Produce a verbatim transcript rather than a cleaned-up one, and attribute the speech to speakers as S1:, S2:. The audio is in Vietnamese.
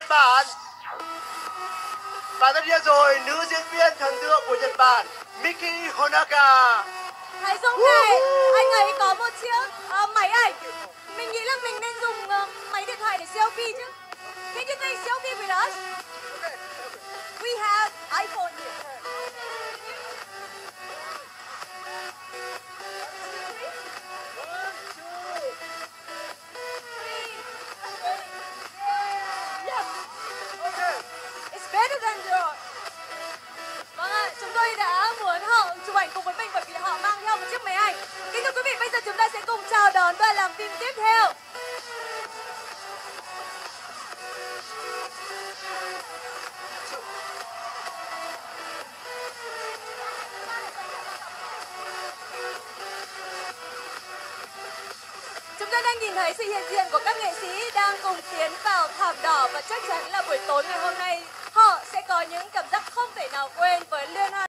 S1: Bản. Và tất nhiên rồi, nữ diễn viên thần tượng của Nhật Bản, MIKI Honoka.
S2: Thấy không này, anh ấy có một chiếc uh, máy ảnh. Mình nghĩ là mình nên dùng uh, máy điện thoại để selfie chứ. Can you take selfie with us? We have iPhone here. It's better than yours. Vâng ạ, chúng tôi đã muốn họ chụp ảnh cùng với mình bởi vì họ mang theo một chiếc máy ảnh. Kính thưa quý vị, bây giờ chúng ta sẽ cùng chào đón đoàn làm phim tiếp theo. Chúng ta đang nhìn thấy sự hiện diện của các nghệ sĩ đang cùng tiến vào thảm đỏ và chắc chắn là buổi tối ngày hôm nay họ sẽ có những cảm giác không thể nào quên với liên